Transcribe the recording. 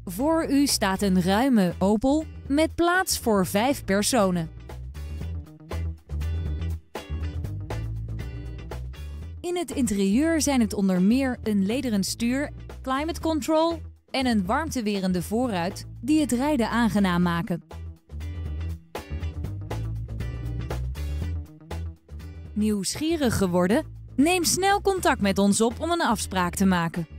Voor u staat een ruime Opel met plaats voor 5 personen. In het interieur zijn het onder meer een lederen stuur, climate control en een warmtewerende voorruit die het rijden aangenaam maken. Nieuwsgierig geworden? Neem snel contact met ons op om een afspraak te maken.